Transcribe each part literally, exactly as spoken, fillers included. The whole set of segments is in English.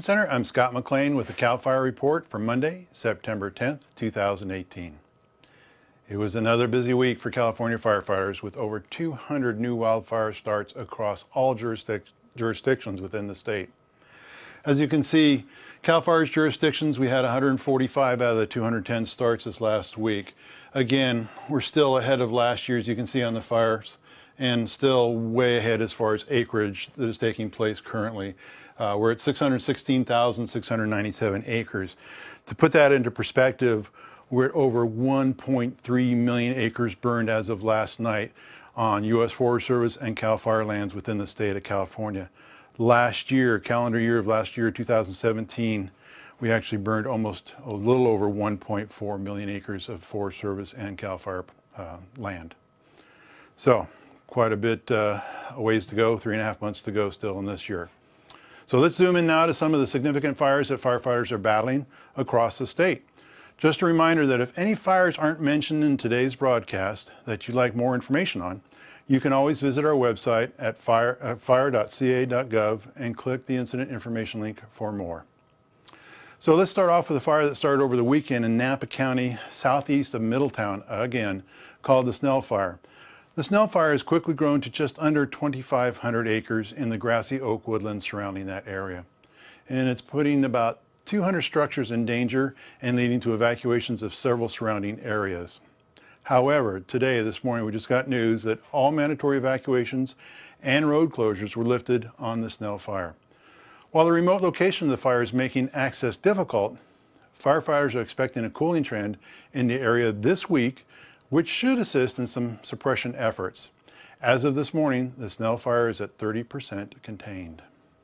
Center. I'm Scott McLean with the CAL FIRE report for Monday, September tenth, two thousand eighteen. It was another busy week for California firefighters with over two hundred new wildfire starts across all jurisdic jurisdictions within the state. As you can see, CAL FIRE's jurisdictions, we had one hundred forty-five out of the two hundred ten starts this last week. Again, we're still ahead of last year, as you can see on the fires, and still way ahead as far as acreage that is taking place currently. Uh, we're at six hundred sixteen thousand six hundred ninety-seven acres. To put that into perspective, we're at over one point three million acres burned as of last night on U S Forest Service and CAL FIRE lands within the state of California. Last year, calendar year of last year, two thousand seventeen, we actually burned almost a little over one point four million acres of Forest Service and CAL FIRE uh, land. So quite a bit uh, a ways to go, three and a half months to go still in this year. So let's zoom in now to some of the significant fires that firefighters are battling across the state. Just a reminder that if any fires aren't mentioned in today's broadcast that you'd like more information on, you can always visit our website at fire dot c a dot gov and click the incident information link for more. So let's start off with a fire that started over the weekend in Napa County, southeast of Middletown, again, called the Snell Fire. The Snell Fire has quickly grown to just under twenty-five hundred acres in the grassy oak woodland surrounding that area. And it's putting about two hundred structures in danger and leading to evacuations of several surrounding areas. However, today, this morning, we just got news that all mandatory evacuations and road closures were lifted on the Snell Fire. While the remote location of the fire is making access difficult, firefighters are expecting a cooling trend in the area this week, which should assist in some suppression efforts. As of this morning, the Snell Fire is at thirty percent contained.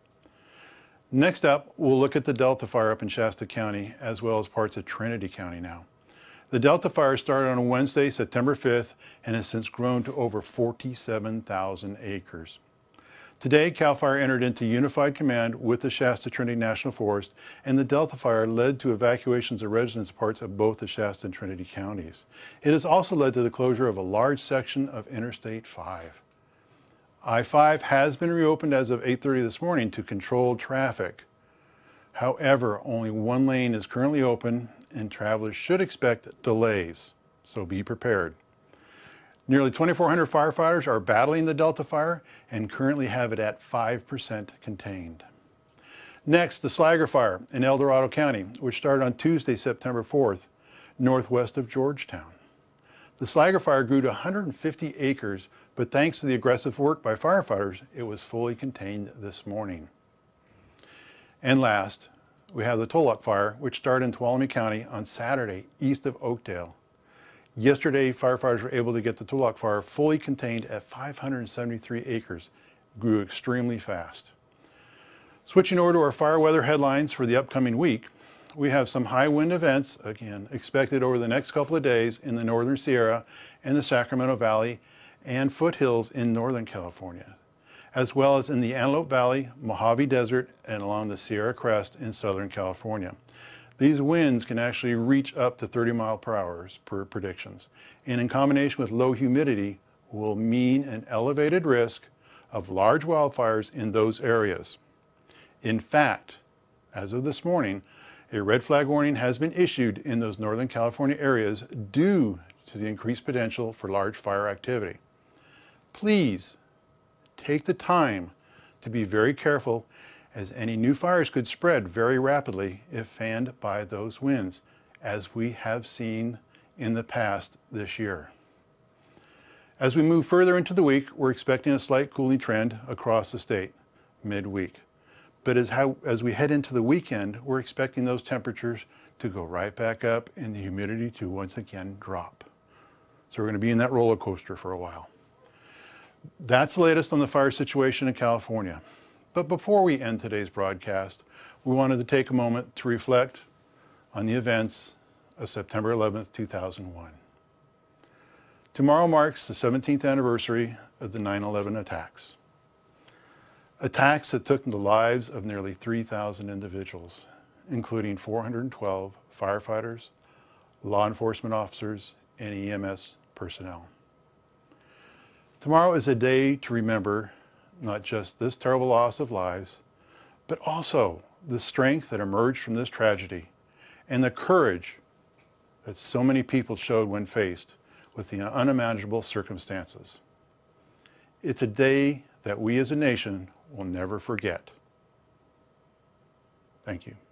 Next up, we'll look at the Delta Fire up in Shasta County, as well as parts of Trinity County now. The Delta Fire started on Wednesday, September fifth, and has since grown to over forty-seven thousand acres. Today, CAL FIRE entered into unified command with the Shasta Trinity National Forest, and the Delta Fire led to evacuations of residence parts of both the Shasta and Trinity counties. It has also led to the closure of a large section of Interstate five. I five has been reopened as of eight thirty this morning to control traffic. However, only one lane is currently open, and travelers should expect delays, so be prepared. Nearly twenty-four hundred firefighters are battling the Delta Fire and currently have it at five percent contained. Next, the Slager Fire in El Dorado County, which started on Tuesday, September fourth, northwest of Georgetown. The Slager Fire grew to one hundred fifty acres, but thanks to the aggressive work by firefighters, it was fully contained this morning. And last, we have the Tolock Fire, which started in Tuolumne County on Saturday, east of Oakdale. Yesterday, firefighters were able to get the Tolock Fire fully contained at five hundred seventy-three acres. Grew extremely fast. Switching over to our fire weather headlines for the upcoming week, we have some high wind events, again, expected over the next couple of days in the Northern Sierra and the Sacramento Valley and foothills in Northern California, as well as in the Antelope Valley, Mojave Desert, and along the Sierra Crest in Southern California. These winds can actually reach up to thirty mile per hour per predictions, and in combination with low humidity will mean an elevated risk of large wildfires in those areas. In fact, as of this morning, a red flag warning has been issued in those Northern California areas due to the increased potential for large fire activity. Please take the time to be very careful, as any new fires could spread very rapidly if fanned by those winds, as we have seen in the past this year. As we move further into the week, we're expecting a slight cooling trend across the state midweek. But as, how, as we head into the weekend, we're expecting those temperatures to go right back up and the humidity to once again drop. So we're going to be in that roller coaster for a while. That's the latest on the fire situation in California. But before we end today's broadcast, we wanted to take a moment to reflect on the events of September eleventh, two thousand one. Tomorrow marks the seventeenth anniversary of the nine eleven attacks. Attacks that took the lives of nearly three thousand individuals, including four hundred twelve firefighters, law enforcement officers, and E M S personnel. Tomorrow is a day to remember not just this terrible loss of lives, but also the strength that emerged from this tragedy and the courage that so many people showed when faced with the unimaginable circumstances. It's a day that we as a nation will never forget. Thank you.